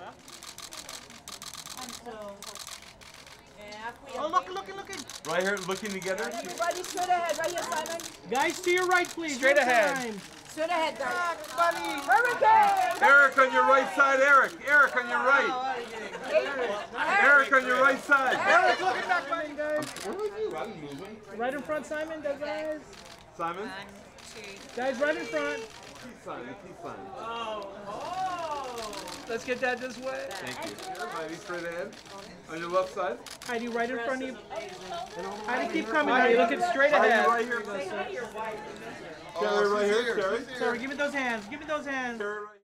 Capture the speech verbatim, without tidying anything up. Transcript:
Oh, look, looking, looking. Right here, looking together. Everybody straight ahead, right here, Simon. Guys, to your right, please. Straight One ahead. time. Straight ahead, guys. Buddy. Hurricane! Eric on your right side, Eric. Eric on your right. Eric on your right side. Eric, looking back, buddy, guys. Where are you? I'm moving. Right in front, Simon, guys. Simon? Guys, right in front. Keep Simon, keep Simon. Oh, oh. Let's get that this way. Thank you. Heidi, straight ahead. On your left side. Heidi, right in front of you. Heidi, keep coming. Heidi, Heidi. looking straight Heidi, ahead. right here. Sherry, right here. Sherry. Sorry, give me those hands. Give me those hands. Sherry, right